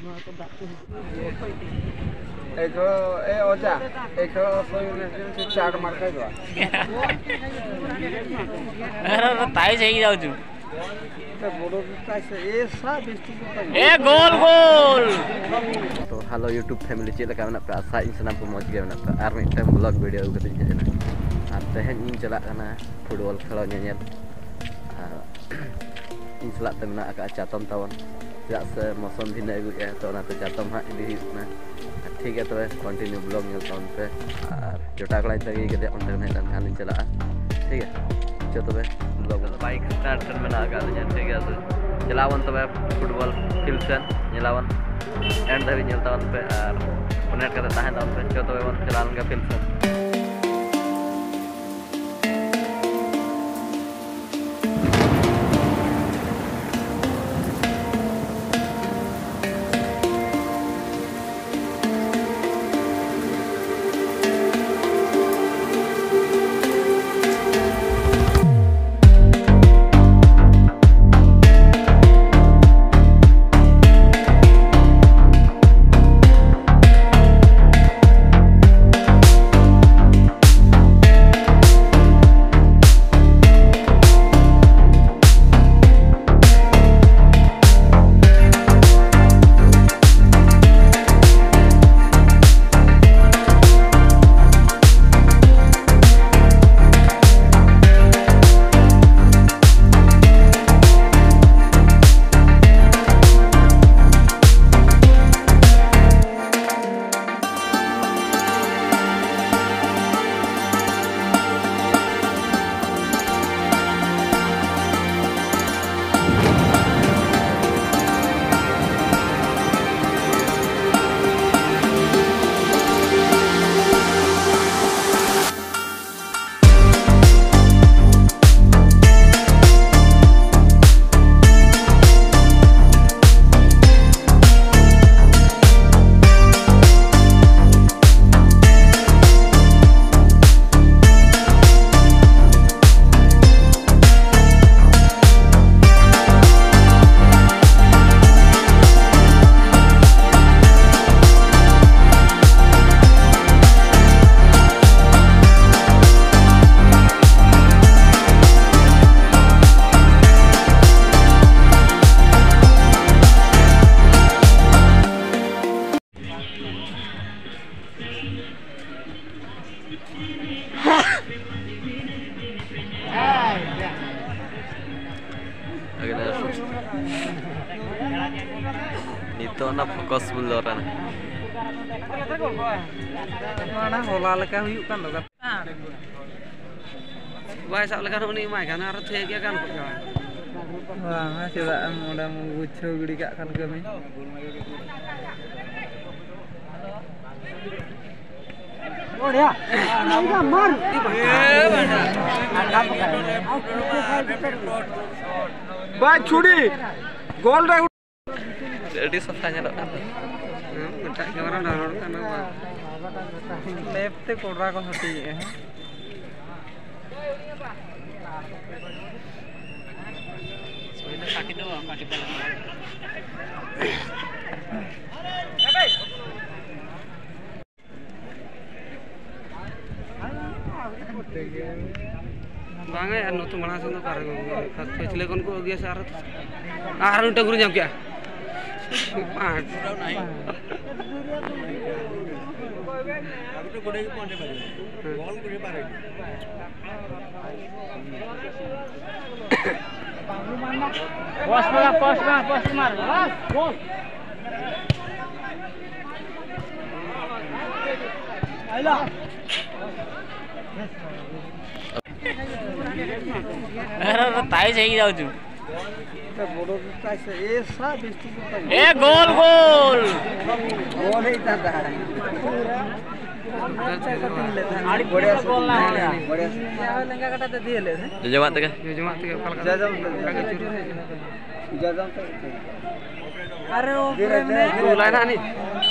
एक ओजा एक चाट मार के दो अरे ताई सही जाऊ छु तो बोलो ताई से ए सब ए गोल गोल तो हेलो यूट्यूब फैमिली चेक लगा मेना पे आशा इन सनाम को मौज गे मेना पे आर मिटम ब्लॉग वीडियो कते इन जना आर तेहन इन चला kana फुटबॉल खेलो ñeñel इन सला ते मेना का चातम तावन चेदा से मौसम भी नै गुया तो ना तो चातम हा इदी हिना ठीक है तो कंटिन्यू ब्लॉग नेल तावन पे और जोटा कलाई तगी के ओंडे नै लन खान चला ठीक है चलो तबे ब्लॉग बाइक स्टार्ट कर मेना का ठीक है तो चलावन तबे फुटबॉल खेलसन नेलावन एंड धाबी नेल तावन पे और कनेक्ट करते ताहें तावन पे चलो तबे वन चलावन का खेलसन Nito na fokus buloran. mana hola leka huyuk kan lo kan Wah, sak lekan uni mai kan arep thege kan kok. wah coba udah mau bucu gede kak kan kami oh ya nah mar Ba chudi gol dah Jadi sofanya lo kan. tak kamera download kan left te kodra ko hati hai Ini sakit doang, sakit dalam. Bangga ya nutu mana sih nutu karang khas pecile kon ko dia syarat nutu guru jam kya पांच Pos mar. Bos. Ayo. अरे ताई सही जाऊ छु ए गोल गोल गोल ही था बढ़िया गोल ना बढ़िया लंगा कटा तो दिए ले जमात के अरे वो लाइन आनी